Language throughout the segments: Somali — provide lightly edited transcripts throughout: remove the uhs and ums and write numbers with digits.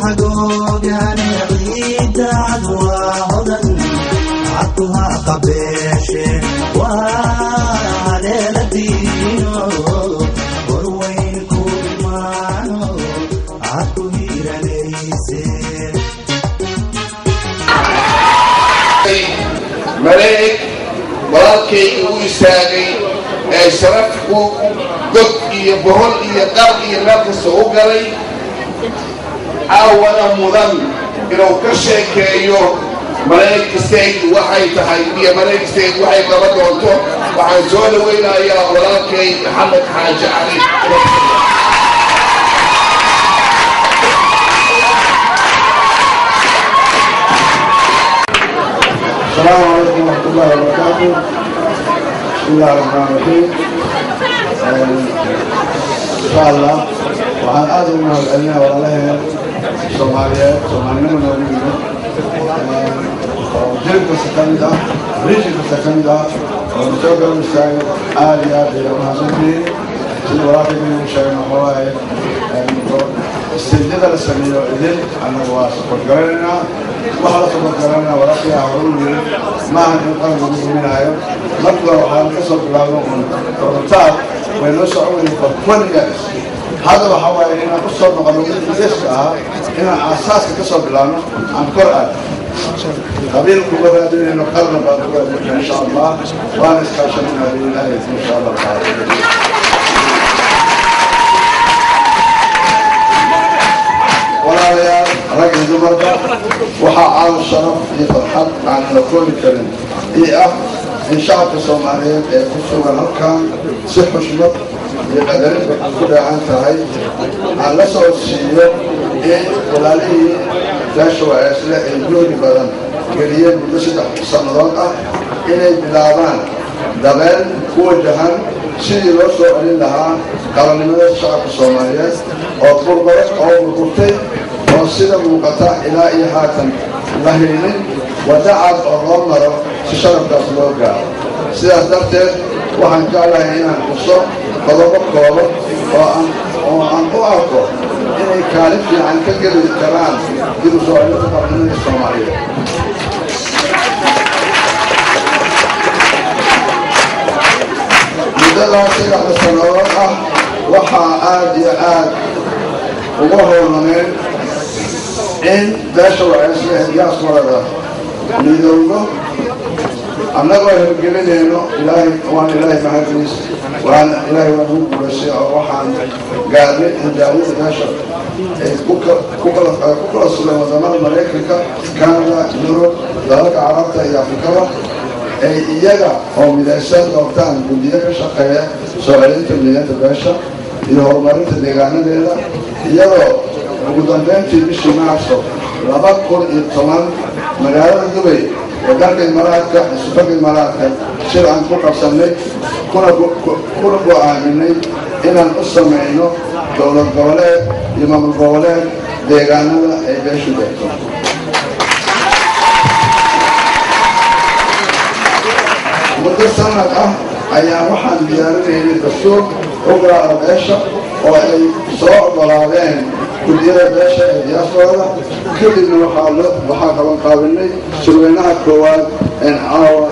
حقوق هنعيد عدوى هدن عطوها قبيشة وعلى الدينو وروين كل مانو عطو هيرا ليسي ملاك walaalkay uu istaagay ee sharafku god iyo bohol iyo qar iyo meel kasta u galay awada mudan inuu ka sheekeeyo ملاك ستيج waxay tahay iyo ملاك ستيج waxay qaba doonto waxaan soo dhaweynayaa walaalkay Maxamed Xaaji Cali السلام عليكم ورحمة الله وبركاته. بسم الله الرحمن الرحيم. إن شاء الله وعن آدم من العلماء والله الصوماليات صوماليين من العلماء جلد السكندة ريش السكندة ونتوقع المستعين آليات ومحسنين سيد ورافق من المشاهدين وحوائي استجدد السميع إذن أنا واثق قررنا وحرص قررنا ورقيا عروضي ما نقدر من هاي نقدر وحال كسر بلادهم فرطات ونسعوا لفكون جالس هذا وحوالي هنا قصة مقلوبين بذيسها هنا أساس كسر بلادهم عن قرآن قبيل كبير الدنيا نقرر بعد إن شاء الله ونسكاشن من هذه الآية إن شاء الله تعالى ولا رجل زمرة وحاول الشرف يفرحك عن كل كلمة إيه إن شاء الصوماليين يكسروا الأركان صح شمط يقدرين كل عن تهاي على صوت السيئة إيه ولا ليه لا شو عسله الجود بدن قليل بمسدح صنادق إلى بلادان دبل وجهان سيد رسول الله قال لنا الشعب الصومالي أو قربت أو قربتي وصل موقتا إلى إيحاتا لهين ودعت الرمر سشرف دخلوكا سيد دكتور وحن قال هنا القصة قضبك قوة وأن أعطوا إنه كالف عن كثير الكلام في رسول الله الصومالية مدلع سيدة السنوات وحا آد وهو من إن داشوا عسله يصور هذا ندوره أنا قاعد أقول إنه إلهي وأنا إلهي محفوظ وأنا إلهي ونوب برسيع وحان قادر إن داوود داشوا كوكا السلام زمان الملائكة كان يرد ذلك عرفت يا فكرة إيجا أو مدرسات وقتان بندية شقية سؤالين تبنيات الباشا يهرمرين تدقانا ليلا إيجا وقدامين في بشي معصر لابد كل إطمان مجالة دبي ودرك المراكة سفق المراكة سير عن كوكا سنة كنا قوامني إن القصة معينه دولة القولات إمام القولات دقانا أي باشي دكتور مدة سنة أيام واحد بيارين الدستور أقرأ الباشا وأي صراع ضلالين كلية الباشا يصور كل اللي وحاك من قابلني سلوينها الكواد إن عاوة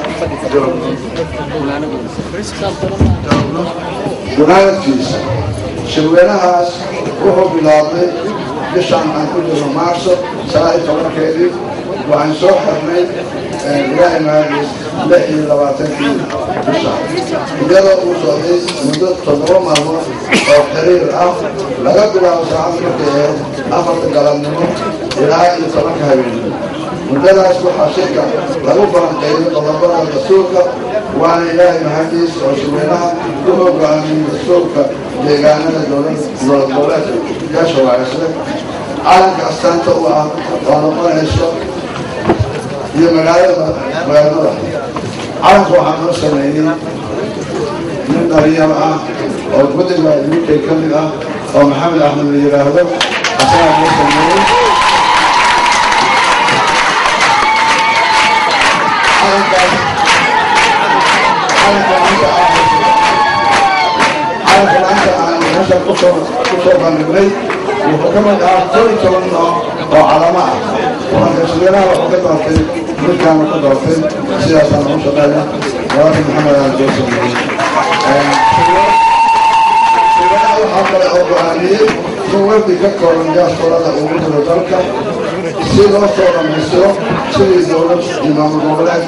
جناية فيس سلوينها روحوا بلاطي لشان عن كل المعصر سائل فقر كيدي وعن سوح حرمين إلهي مهاجس لحي اللواتين في الشهر إذا وصلي مدة تضرب مرة أو حرير لقد بلا وسعات مكيه أفرت قلمنه إلهي يترك هايين مدة لا أسبح شركة لقد بلا قيدي تضربنا الدستورك وعن إلهي مهاجس وشوينها دموك عن الدستورك لقانا الدولات يشوى عسلك عالك أستانتوا ونقل عشق هي مقالة مقالة عرف وحمد سنين من طريقة أو كتب يمكن يكمل أو محمد أحمد اللي يراهده أساعد سنين عرف أنت عن نشر قصر من البيت وكمان أعطيك منه وعلماء وكشغلها وقدرتي من كانوا قدرتي سياسة مشغلة ولكن محمد الجوسف وحضر الأوروبيين سوف يفكر من جاس فرادة أمور الدركة سيدو صورة من السوق سيدو دولة إمام القبلات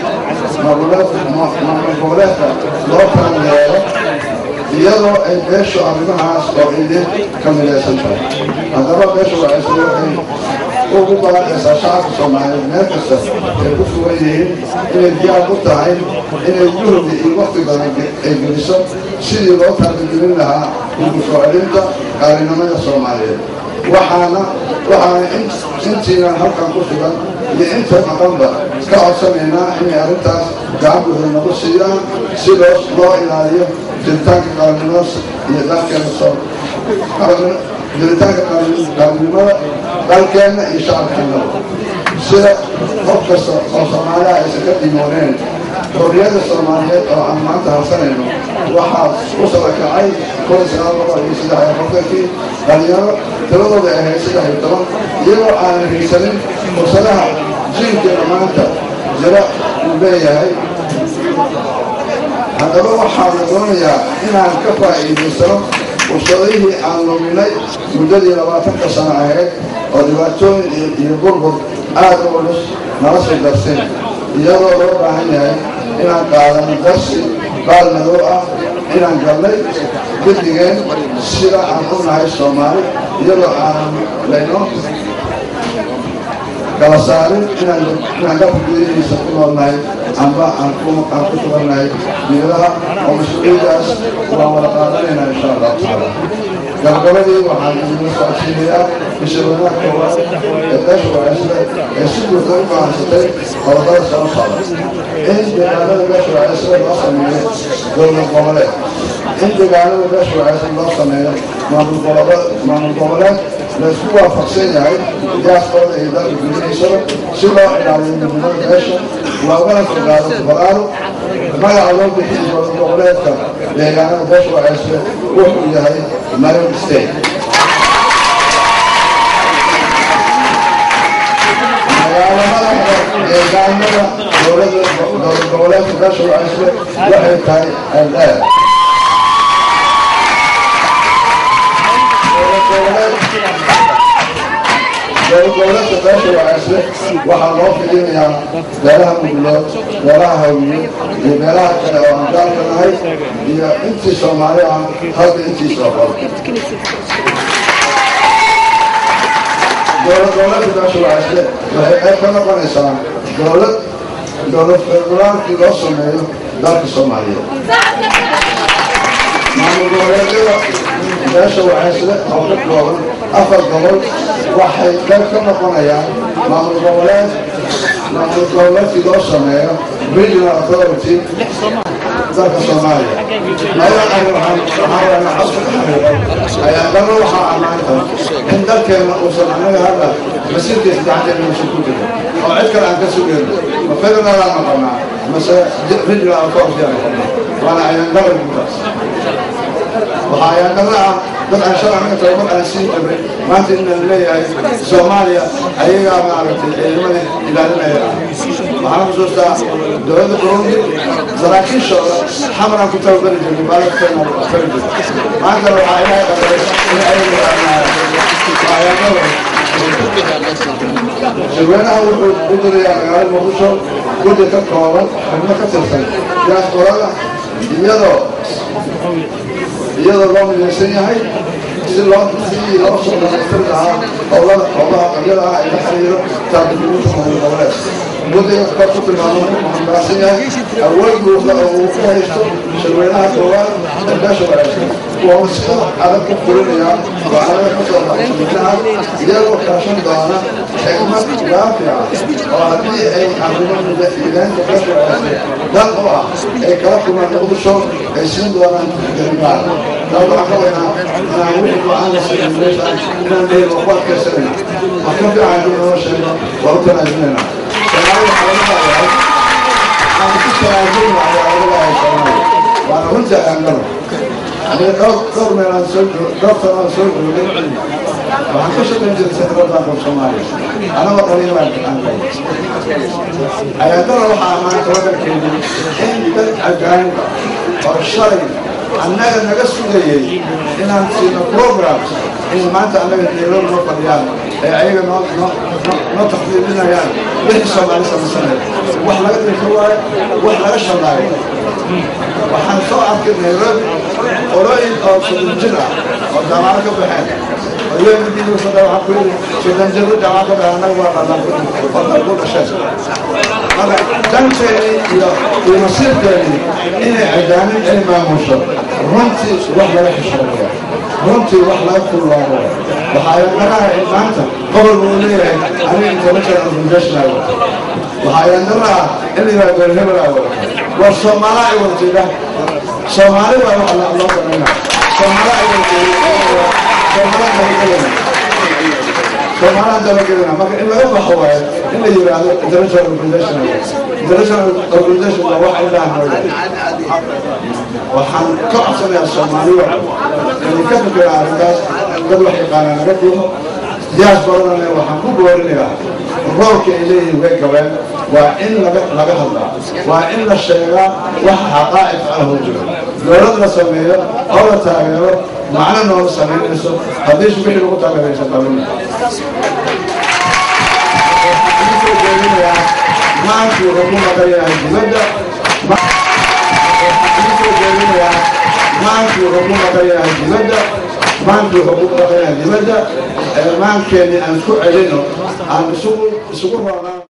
مقبلات لوطن الهيرة iyadoo ay beeshu arrimahaas oo idin ka midaysantahay haddaba beeshu waxay suuxay ugu baaqaysaa shacabka soomaaliyeed meel kasta ay ku sugan yihiin inay diyaar u tahay inay juhdi iyo waqti badan ay geliso sidii loo taabagelin lahaa ugu soo celinta qaalinimada soomaaliyeed waxaana intiinan halkan ku sugan iyo inta maqanba ka codsanaynaa inay arrintaas gacanbuuda nagu siiyaan si loo ilaaliyo jiritaanka qaalinimada iyo dalkeena jiritaanka qaalinimada dalkeena iyo shacabkeennaba sida qof kasta oo soomaaliha aysan ka dhimooneen xorriyadda soomaaliyeed oo aan maanta harsanayno waxaa u sabakacay kii dhalinyaro tiradooda ahayd 13 iyagoo aanan haysanin fursadaha jiilkeena maanta jira uu leeyahay haddaba waxaa la doonayaa inaan ka faa'iidaysano fursadihii aan luminay muddadii 20 sano ahayd oo dhibaatooyin iyo burbur aad u culus nala soo darseen iyadoo loo baahan yahay inaan qaadano darsi baal madow ah inaan galnay guddigeen sida aan u nahay Soomaali iyadoo aanan leyno kala saarin inaan gabadhiisa ku noolnahay amba aan ku sugannahay meelaha oo mas-uuliyadaas waan wada qaadanaynaa insha Allah taala gabagabadii waxaan idinla socodsiinayaa bishawanaha koowaad ee beesha wacaysle ee si buuxda u fahansatay qodobada soo socda in deegaanada beesha wacaysle loo sameeyo dowlad goboleed in deegaanada beesha wacaysle loo sameeyo maamul goboleed laisku waafaqsan yahay iyaaskooda iyo dalka gudihiisaba si loo ilaaliyo midnimada beesha loogana fogaado faqaaro magaca loo bixiyo dowlad goboleedka deegaanada beesha wacaysle wuxuu yahay Maryland State magaalamada deegaanada dowlad goboleedka beesha wacaysle waxay tahay al-aad dowladda beesha wacaysle waxaa loo fidinayaa beelaha muglood beelaha hawiye iyo beelaha kale oo aan gaalka nahay iyo intii Soomaali ah halka intii soo qor dowladda beesha wacaysle waxay qayb ka noqonaysaa dowlad federaalkii loo sameeyo dalka Soomaaliyeed maamul goboleedyada beesha wacaysle oo ka kooban 4 gobol waxay qayb ka noqonayaan maamul goboleedkii loo sameeyo regional authority dalka Soomaaliya ayaa dano waxaa ammaanta in dalkeena uusan anaga hadda masiirkiisa gacanteena uusan ku jirin oo cid kale aan ka sugayno ma federal aan noqonaa mase regional authority aan noqonaa waana ayaan dalal gudaas waxaa ayaan dalaa dad aan sharciga tababar aan siin qabay maanta inaan leeyahay Soomaaliya ayagaa maaragtay ciidamada ilaalinaya waxaan xusuustaa dowladda Burundi saraakiishooda xamaran ku tababari jirnay baaladkeena maanta waxaa ilaahay qadaray in ayaga shirweynaha wuxuu u dirayaa magaalada Muqdisho guddi ka kooban xubno ka tirsan diasporada iyadoo loo midaysan yahay si loo soo dhamaystiri lahaa howlaha qabyada ah ee la xiriiro taageerada maamul goboleed guddiga kor ku tilmaamo ku xambaarsan yahay awood buuxda oo uu ku haysto shirweynaha koowaad ee beesha wacaysle kuwa sida adag ku fulinayaan go'aanada ka soo baxay shirweynaha iyagoo kaashan doona xikmad waafica oo haddii ay arrimo midaynta beesha wacaysle dan u ah ay kala kulmaan Muqdisho ay siin doonaan gargaar لو أخذنا أنا أقول القرآن ليس إننا به وقوات كسرنا وكفي عندنا وشنا وأتنا جننا سلام علينا أنا كنت أجيب على الله سلام وأنا كنت أعلم أنا قرر من أنسل waxaan ka shaqayn jiray Central Bank of Somalia anagoo dhalinyaro aan ayadana waxaa maanta wadankeena in dad ajaanib oo shalay annaga naga sugayay inaan siino programs in maanta annaga Nairobi noo fadhiyaan ee ayaga noo taxdiidinayaan wixii Soomaali samaysanay wax laga dhigto waaye wax laga shaqaayo waxaan soo arkay Nairobi qolooyin oo sodonjir ah oo jaamacado ka baxeen oo iyaga diidu saddex waxaa ku yidhi sodonjirro jaamacado ka baxeen annaga waa qadaan ku dhasheen marka danteeni iyo masiirkeeni inay ajaanib ay maamusho runtii wax laga xishoonayo runtii wax laga kululaado waxaa yaqanaha in maanta gobol buu leeyahay aniga international organization waxaa yaqanaha in la yidhahdo hebel aa wada war Soomaali ay wada jeeda Soomaali waa wax loo banayna Soomaali ay wada jeeda Soomaali dalageena marka in laga baxo waaye in la yiraahdo international organization waa wax ilaa hooyo waxaan ka codsanayaa Soomaaliya inay ka fikiraan arrintaas dad wax yaqaanaan naga dhigo diasporana waxaan ku boorinayaa roolka ay leeyihiin way gabeen waa in laga hadlaa waa in la sheegaa wax xaqaa'iq ah oo jiro dowlad la sameeyo oo la taageero macna noo sameynayso haddii wixii lagu taageeraysan qabin maanku wuxuu maqayahay dibadda maanku wuxuu maqayahay dibadda maanku wuxuu maqayahay dibadda maankeeni aan ku celino aan isugu roonaa